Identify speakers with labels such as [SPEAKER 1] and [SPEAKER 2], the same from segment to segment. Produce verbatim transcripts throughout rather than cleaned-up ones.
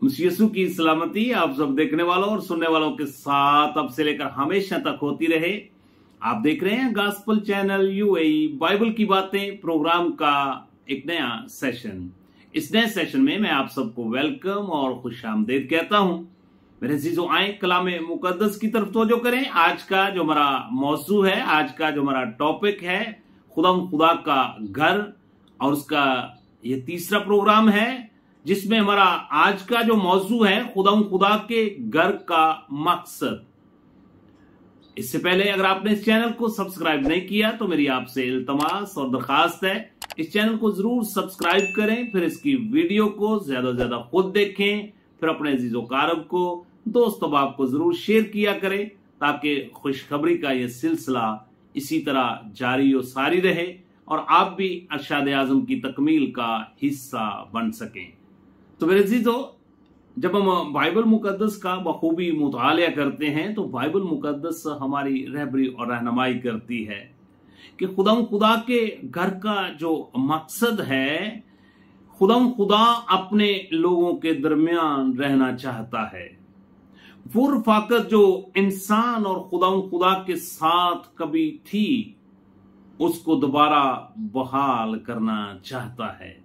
[SPEAKER 1] यीशु की सलामती आप सब देखने वालों और सुनने वालों के साथ अब से लेकर हमेशा तक होती रहे। आप देख रहे हैं गॉस्पेल चैनल यूएई बाइबल की बातें प्रोग्राम का एक नया सेशन। इस नए सेशन में मैं आप सबको वेलकम और खुशामदीद कहता हूं। मेरे अजीजों, आए कलाम मुकद्दस की तरफ तवज्जो करें। आज का जो हमारा मौजू है, आज का जो हमारा टॉपिक है, खुदाम खुदा का घर, और उसका ये तीसरा प्रोग्राम है जिसमें हमारा आज का जो मौजू है खुदाम खुदा के घर का मकसद। इससे पहले अगर आपने इस चैनल को सब्सक्राइब नहीं किया तो मेरी आपसे इल्तमास और दरखास्त है, इस चैनल को जरूर सब्सक्राइब करें, फिर इसकी वीडियो को ज्यादा से ज्यादा खुद देखें, फिर अपने अजीजों कारब को, दोस्त अहबाब को जरूर शेयर किया करें ताकि खुशखबरी का यह सिलसिला इसी तरह जारी और सारी रहे और आप भी अरशाद आजम की तकमील का हिस्सा बन सकें। तो मेरे अजीजों, जब हम बाइबल मुकद्दस का बखूबी मुतालिया करते हैं तो बाइबल मुकद्दस हमारी रहबरी और रहनुमाई करती है कि खुदाम खुदा के घर का जो मकसद है, खुदाम खुदा अपने लोगों के दरमियान रहना चाहता है। वो रफाकत जो इंसान और खुदाम खुदा के साथ कभी थी उसको दोबारा बहाल करना चाहता है।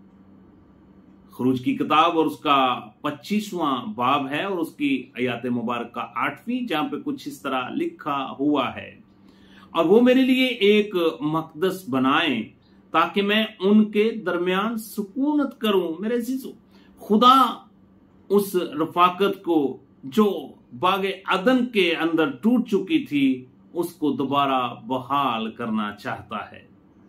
[SPEAKER 1] खुरूज की किताब और उसका पच्चीसवां बाब है और उसकी आयत मुबारक का आठवीं, जहां पे कुछ इस तरह लिखा हुआ है, और वो मेरे लिए एक मकदस बनाएं ताकि मैं उनके दरमियान सुकूनत करूं। मेरे अजीजों, खुदा उस रफाकत को जो बागे अदन के अंदर टूट चुकी थी उसको दोबारा बहाल करना चाहता है।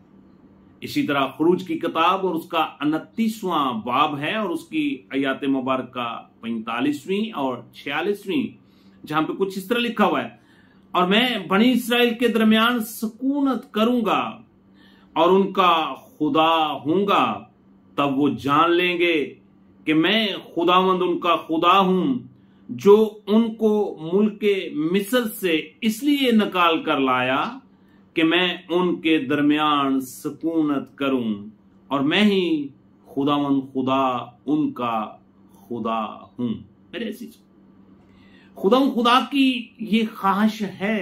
[SPEAKER 1] इसी तरह खुरूज की किताब और उसका उनतीसवां बाब है और उसकी आयत मुबारक का पैंतालीसवीं और छियालीसवीं, जहां पे कुछ इस तरह लिखा हुआ है, और मैं बनी इसराइल के दरमियान सुकूनत करूंगा और उनका खुदा हूंगा, तब वो जान लेंगे कि मैं खुदावंद उनका खुदा हूं जो उनको मुल्के मिस्र से इसलिए निकाल कर लाया कि मैं उनके दरमियान सुकूनत करूं, और मैं ही खुदावंद खुदा उनका खुदा हूं। मेरे ऐसी खुदावंद खुदा की ये ख्वाहिश है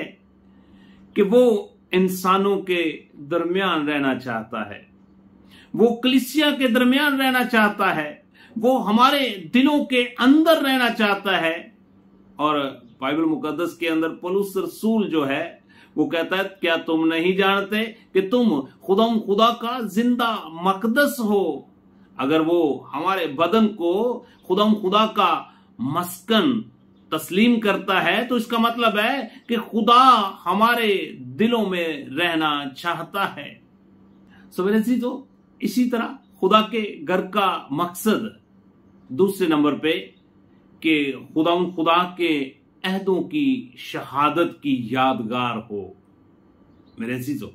[SPEAKER 1] कि वो इंसानों के दरमियान रहना चाहता है, वो कलीसिया के दरमियान रहना चाहता है, वो हमारे दिलों के अंदर रहना चाहता है। और बाइबल मुकद्दस के अंदर पौलुस रसूल जो है वो कहता है, क्या तुम नहीं जानते कि तुम खुदाम खुदा का जिंदा मकदस हो। अगर वो हमारे बदन को खुदाम खुदा का मस्कन तस्लीम करता है तो इसका मतलब है कि खुदा हमारे दिलों में रहना चाहता है। सो मेरे अजीजों, इसी तरह खुदा के घर का मकसद दूसरे नंबर पे कि खुदाम खुदा के अहदों की शहादत की यादगार हो। मेरे अजीजों,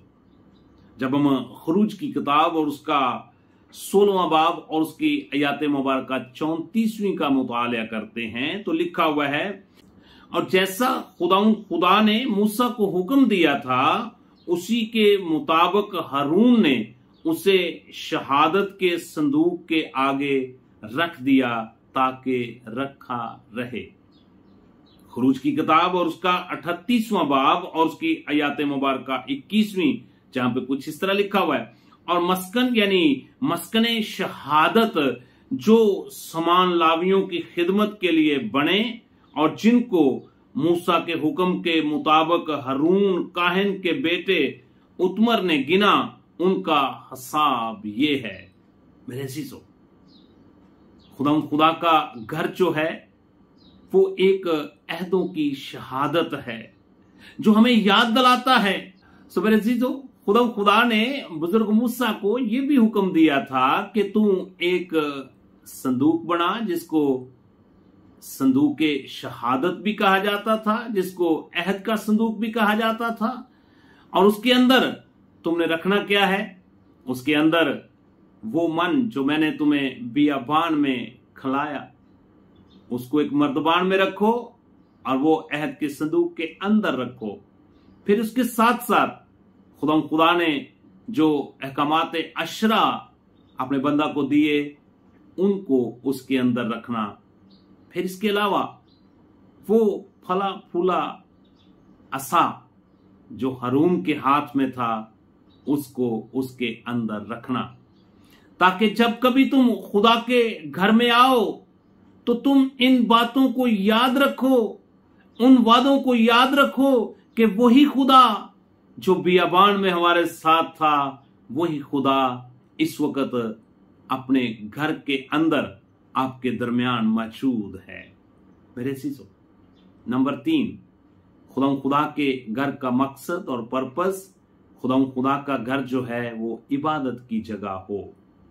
[SPEAKER 1] जब हम खुरूज की किताब और उसका सोलहवां बाब और उसकी आयत मुबारक का चौंतीसवीं का मुतालिया करते हैं तो लिखा हुआ है, और जैसा खुदाम खुदा ने मूसा को हुक्म दिया था उसी के मुताबिक हारून ने उसे शहादत के संदूक के आगे रख दिया ताकि रखा रहे। खुरूज की किताब और उसका अठतीसवां बाब और उसकी आयत मुबारक का इक्कीसवीं, जहां पे कुछ इस तरह लिखा हुआ है, और मस्कन यानी मस्कने शहादत जो समान लावियों की खिदमत के लिए बने और जिनको मूसा के हुक्म के मुताबिक हारून काहिन के बेटे उतमर ने गिना, उनका हिसाब ये है। मेरे अजीजों, खुदा खुदा का घर जो है वो एक अहदों की शहादत है जो हमें याद दिलाता है। सो मेरे अजीजों, खुदा खुदा ने बुजुर्ग मूसा को यह भी हुक्म दिया था कि तू एक संदूक बना जिसको संदूक शहादत भी कहा जाता था, जिसको अहद का संदूक भी कहा जाता था, और उसके अंदर तुमने रखना क्या है? उसके अंदर वो मन जो मैंने तुम्हें बियाबान में खिलाया उसको एक मर्दबान में रखो और वो अहद के संदूक के अंदर रखो। फिर उसके साथ साथ खुदा खुदा ने जो अहकामात अशरा अपने बंदा को दिए उनको उसके अंदर रखना, फिर इसके अलावा वो फला फूला असा जो हारून के हाथ में था उसको उसके अंदर रखना, ताकि जब कभी तुम खुदा के घर में आओ तो तुम इन बातों को याद रखो, उन वादों को याद रखो कि वही खुदा जो बियाबान में हमारे साथ था, वही खुदा इस वक्त अपने घर के अंदर आपके दरमियान मौजूद है। मेरे सीसो नंबर तीन, खुदा खुदा के घर का मकसद और पर्पस। खुदा खुदा का घर जो है वो इबादत की जगह हो,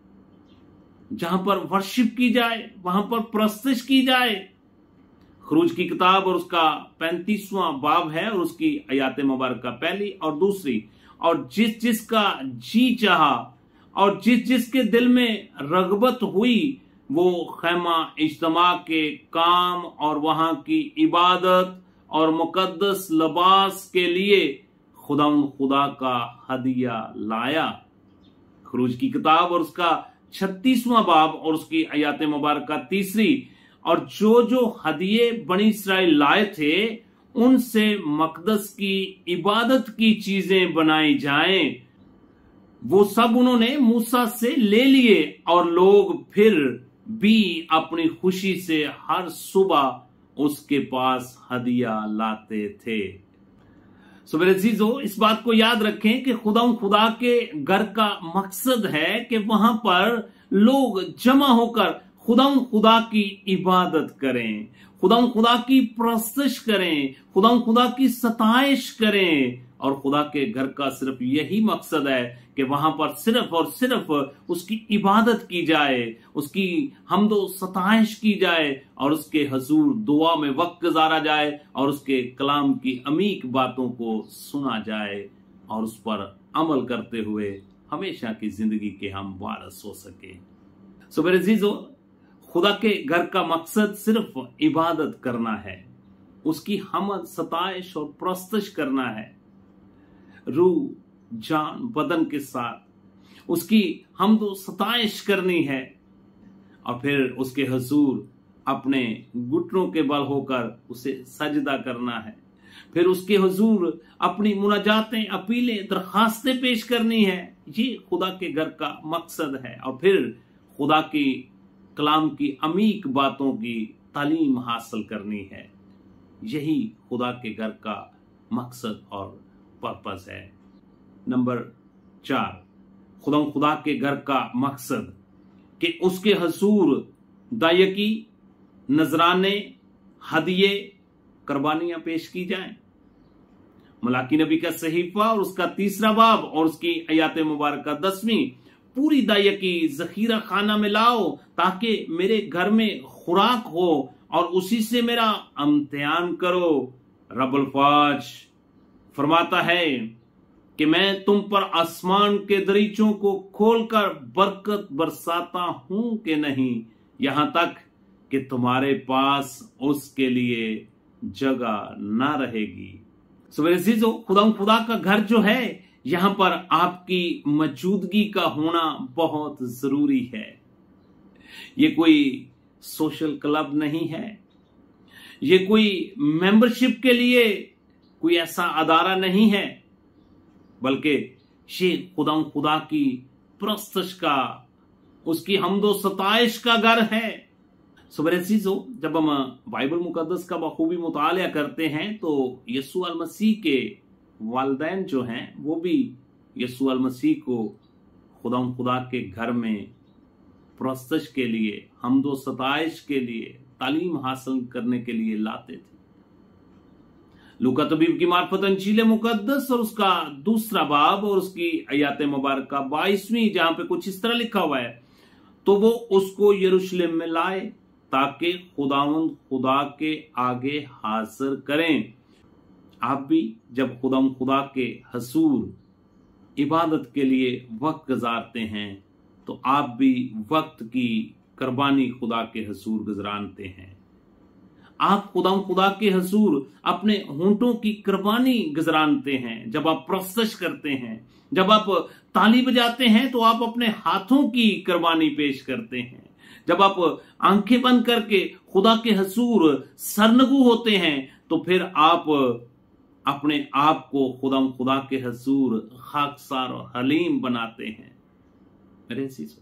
[SPEAKER 1] जहां पर वर्शिप की जाए, वहां पर प्रस्तुत की जाए। खरूज की किताब और उसका पैंतीसवां बाब है और उसकी आयात मुबारक पहली और दूसरी, और जिस जिसका जी चाहा और जिस जिसके दिल में रगबत हुई वो खैमा इज्तिमा के काम और वहां की इबादत और मुकद्दस लिबास के लिए खुदा खुदा का हदिया लाया। खरूज की किताब और उसका छत्तीसवां बाब और उसकी आयात मुबारक तीसरी, और जो जो हदिये बनी इसराइल लाए थे उनसे मकदस की इबादत की चीजें बनाई जाएं, वो सब उन्होंने मूसा से ले लिए और लोग फिर भी अपनी खुशी से हर सुबह उसके पास हदिया लाते थे। सो मेरे अजीजों, इस बात को याद रखें कि खुदा खुदा के घर का मकसद है कि वहां पर लोग जमा होकर खुदा खुदा की इबादत करें, खुदा खुदा की प्रस्तुत करें, खुदा खुदा की सताइश करें। और खुदा के घर का सिर्फ यही मकसद है कि वहां पर सिर्फ और सिर्फ उसकी इबादत की जाए, उसकी हमदो सताइश की जाए और उसके हजूर दुआ में वक्त गुजारा जाए और उसके कलाम की अमीक बातों को सुना जाए और उस पर अमल करते हुए हमेशा की जिंदगी के हम वारस हो सके। सो मेरे अजीजों, खुदा के घर का मकसद सिर्फ इबादत करना है, उसकी हमद सताइश और प्रस्तुत करना है, रूह जान बदन के साथ उसकी हमदो सताइश करनी है और फिर उसके हजूर अपने घुटनों के बल होकर उसे सजदा करना है, फिर उसके हजूर अपनी मुनाजातें, अपीलें, दरखास्तें पेश करनी है। ये खुदा के घर का मकसद है और फिर खुदा की कलाम की अमीक बातों की तालीम हासिल करनी है। यही खुदा के घर का मकसद और पर्पस है। नंबर चार, खुदा खुदा के घर का मकसद कि उसके हजूर दायकी, नजराने, हदिये, कुर्बानियां पेश की जाएं। मलाकी नबी का सहीफा और उसका तीसरा बाब और उसकी आयात मुबारक दसवीं, पूरी दायकी जखीरा खाना में लाओ ताकि मेरे घर में खुराक हो और उसी से मेरा इम्तिहान करो। रब्बुल फाज फरमाता है कि मैं तुम पर आसमान के दरीचों को खोलकर बरकत बरसाता हूं कि नहीं, यहां तक कि तुम्हारे पास उसके लिए जगह ना रहेगी। सो मेरे अजीजों, खुदा खुदा का घर जो है, यहां पर आपकी मौजूदगी का होना बहुत जरूरी है। ये कोई सोशल क्लब नहीं है, ये कोई मेंबरशिप के लिए कोई ऐसा अदारा नहीं है, बल्कि ये खुदा खुदा की प्रस्तुत का, उसकी हमदो सताइश का घर है। सो मेरे अजीजों, जब हम बाइबल मुकद्दस का बखूबी मुतालिया करते हैं तो यीशु अल मसीह के वालिदैन जो हैं वो भी यीशु अल मसीह को खुदा खुदा के घर में प्रस्तुत के लिए, हमदो सताइश के लिए, तालीम हासिल करने के लिए लाते थे। लूका तबीब की मार्फत अंजील मुकद्दस और उसका दूसरा बाब और उसकी आयात मुबारक बाईसवीं, जहां पे कुछ इस तरह लिखा हुआ है, तो वो उसको यरूशलेम में लाए ताकि खुदावंद खुदा के आगे हाजिर करें। आप भी जब खुदा खुदा के हजूर इबादत के लिए वक्त गुजारते हैं तो आप भी वक्त की कुर्बानी खुदा के हजूर गुजरानते हैं। आप खुदा खुदा के हजूर अपने होंठों की कुर्बानी गुजरानते हैं। जब आप प्रस्तुत करते हैं, जब आप ताली बजाते हैं तो आप अपने हाथों की कुर्बानी पेश करते हैं। जब आप आंखें बंद करके खुदा के हजूर सरनगू होते हैं तो फिर आप अपने आप को खुदा खुदा के हजूर खाकसार और हलीम बनाते हैं। मेरे अजीजों,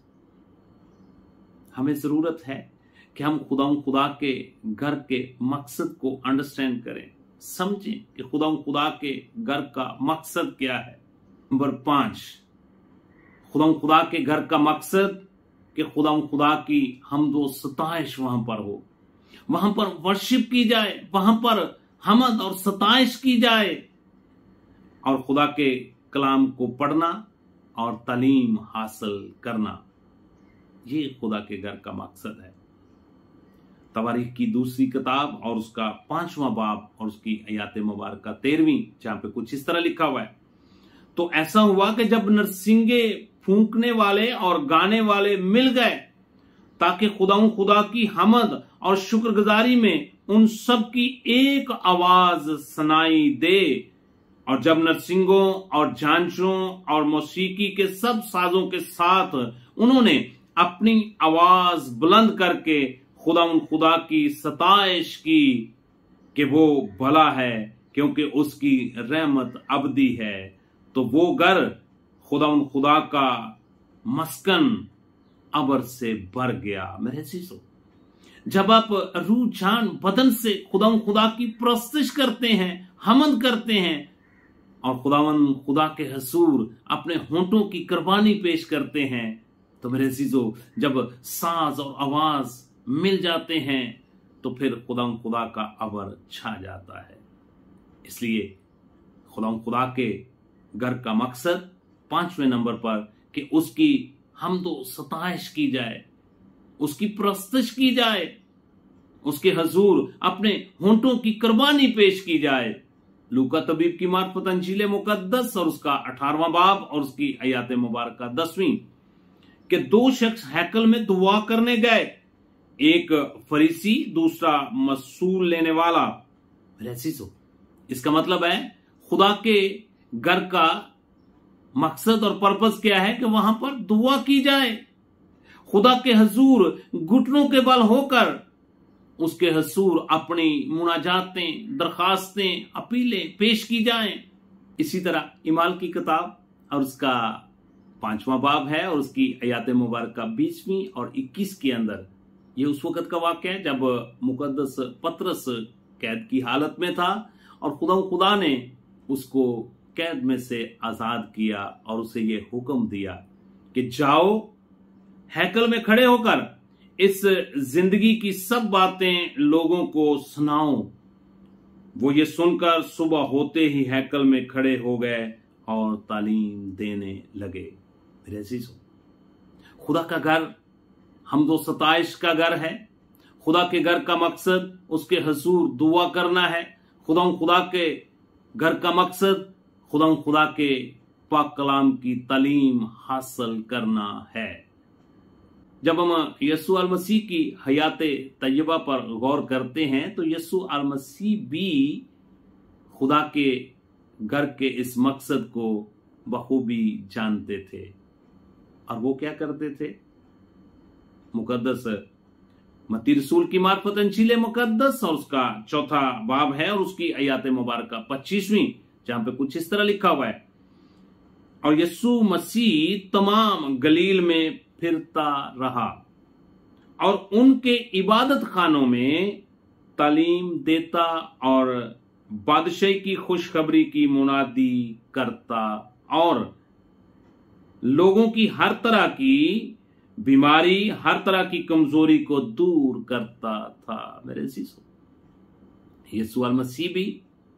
[SPEAKER 1] हमें जरूरत है कि हम खुदा खुदा के घर के मकसद को अंडरस्टैंड करें, समझें कि खुदा खुदा के घर का मकसद क्या है। नंबर पांच, खुदा खुदा के घर का मकसद कि खुदा खुदा की हमदो सताइश वहां पर हो, वहां पर वर्शिप की जाए, वहां पर हमद और सताइश की जाए और खुदा के कलाम को पढ़ना और तालीम हासिल करना, ये खुदा के घर का मकसद है। तवारीख की दूसरी किताब और उसका पांचवा बाब और उसकी आयत मुबारक तेरहवीं, जहां पे कुछ इस तरह लिखा हुआ है, तो ऐसा हुआ कि जब नरसिंगे फूंकने वाले और गाने वाले मिल गए ताकि खुदा खुदा की हमद और शुक्रगुजारी में उन सब की एक आवाज सुनाई दे, और जब नरसिंगों और झांझों और मौसीकी के सब साजों के साथ उन्होंने अपनी आवाज बुलंद करके खुदा खुदा की सताइश की कि वो भला है क्योंकि उसकी रहमत अबदी है, तो वो घर खुदा खुदा का मस्कन अबर से भर गया। मेरे अजीजों, जब आप रूह जान बदन से खुदा खुदा की प्रस्तुत करते हैं, हमद करते हैं और खुदावन खुदा के हजूर अपने होंठों की कुर्बानी पेश करते हैं, तो मेरे अजीजों, जब साज और आवाज मिल जाते हैं तो फिर खुदा खुदा का अबर छा जाता है। इसलिए खुदा खुदा के घर का मकसद पांचवें नंबर पर कि उसकी हमदो सताइश की जाए, उसकी प्रस्तुत की जाए, उसके हजूर अपने होंठों की कुर्बानी पेश की जाए। लूका तबीब की मार्फत अंजील मुकद्दस और उसका अठारहवां बाब और उसकी आयत मुबारक दसवीं के दो शख्स हैकल में दुआ करने गए, एक फरीसी, दूसरा मसूल लेने वाला। इसका मतलब है खुदा के घर का मकसद और पर्पस क्या है कि वहां पर दुआ की जाए, खुदा के हजूर घुटनों के बल होकर उसके हजूर अपनी मुनाजातें, दरखास्तें, अपीलें पेश की जाएं। इसी तरह इमाल की किताब और उसका पांचवा बाब है और उसकी आयत मुबारक बीसवीं और इक्कीस के अंदर ये उस वक्त का वाक्य है जब मुकद्दस पतरस कैद की हालत में था और खुदा खुदा ने उसको कैद में से आजाद किया और उसे ये हुक्म दिया कि जाओ हैकल में खड़े होकर इस जिंदगी की सब बातें लोगों को सुनाओ। वो ये सुनकर सुबह होते ही हैकल में खड़े हो गए और तालीम देने लगे। मेरे अजीजों, खुदा का घर हमदो सताइश का घर है। खुदा के घर का मकसद उसके हजूर दुआ करना है। खुदा खुदा के घर का मकसद खुदा खुदा के पाक कलाम की तालीम हासिल करना है। जब हम यस्सु अल मसीह की हयात तैयबा पर गौर करते हैं तो यस्सु अल मसीह भी खुदा के घर के इस मकसद को बखूबी जानते थे और वो क्या करते थे। मुकद्दस मत्ती रसूल की मार्फत अंजील मुकद्दस और उसका चौथा बाब है और उसकी आयत मुबारक पच्चीसवीं, जहां पे कुछ इस तरह लिखा हुआ है, और यस्सु मसीह तमाम गलील में फिरता रहा और उनके इबादत खानों में तालीम देता और बादशाही की खुशखबरी की मुनादी करता और लोगों की हर तरह की बीमारी, हर तरह की कमजोरी को दूर करता था। मेरे अजीजों, यीशु अल मसीह भी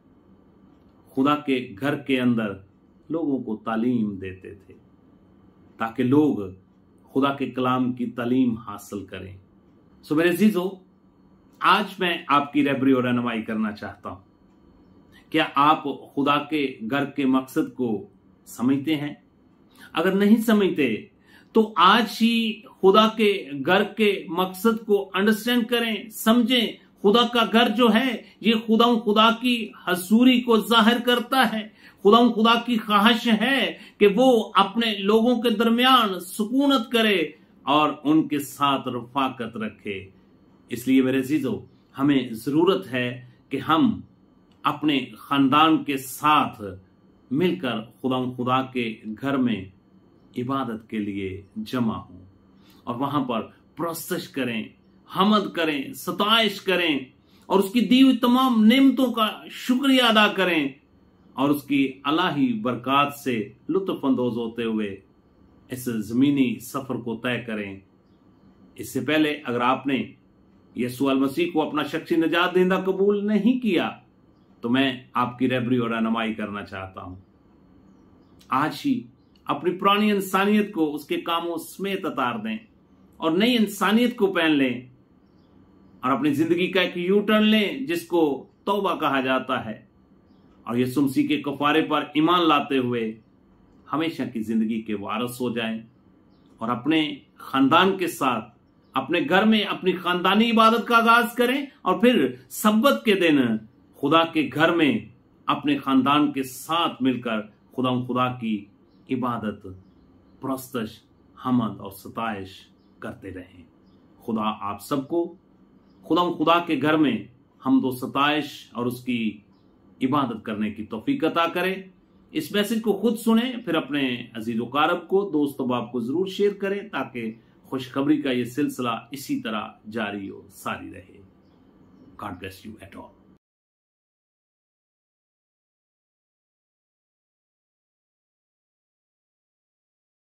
[SPEAKER 1] खुदा के घर के अंदर लोगों को तालीम देते थे ताकि लोग खुदा के कलाम की तालीम हासिल करें। सो मेरे अजीजों, आज मैं आपकी रहबरी और रहनुमाई करना चाहता हूं। क्या आप खुदा के घर के मकसद को समझते हैं? अगर नहीं समझते तो आज ही खुदा के घर के मकसद को अंडरस्टैंड करें, समझें। खुदा का घर जो है ये खुदा खुदा की हजूरी को जाहिर करता है। खुदा खुदा की ख्वाहिश है कि वो अपने लोगों के दरमियान सुकूनत करे और उनके साथ रफाकत रखे। इसलिए मेरे अजीजों, हमें जरूरत है कि हम अपने खानदान के साथ मिलकर खुदा खुदा के घर में इबादत के लिए जमा हों और वहां पर प्रोसेस करें, हमद करें, सताइश करें और उसकी दी हुई तमाम नेमतों का शुक्रिया अदा करें और उसकी अलाही बरकत से लुत्फ अंदोज होते हुए इस जमीनी सफर को तय करें। इससे पहले अगर आपने यीशु मसीह को अपना शख्सी निजात देंदा कबूल नहीं किया तो मैं आपकी रहबरी और रहनुमाई करना चाहता हूं। आज ही अपनी पुरानी इंसानियत को उसके कामों समेत उतार दें और नई इंसानियत को पहन लें और अपनी जिंदगी का एक यू टर्न लें जिसको तौबा कहा जाता है और यीशु मसीह के कफारे पर ईमान लाते हुए हमेशा की जिंदगी के वारिस हो जाएं और अपने खानदान के साथ अपने घर में अपनी खानदानी इबादत का आगाज करें और फिर सब्बत के दिन खुदा के घर में अपने खानदान के साथ मिलकर खुदा खुदा की इबादत, प्रस्तश, हमद और सताइश करते रहें। खुदा आप सबको खुदा खुदा के घर में हमदो सताइश और उसकी इबादत करने की तौफीक अता करे। इस मैसेज को खुद सुने, फिर अपने अजीज वकारब को, दोस्त बाप को जरूर शेयर करें ताकि खुशखबरी का ये सिलसिला इसी तरह जारी और सारी रहे। God bless you at all.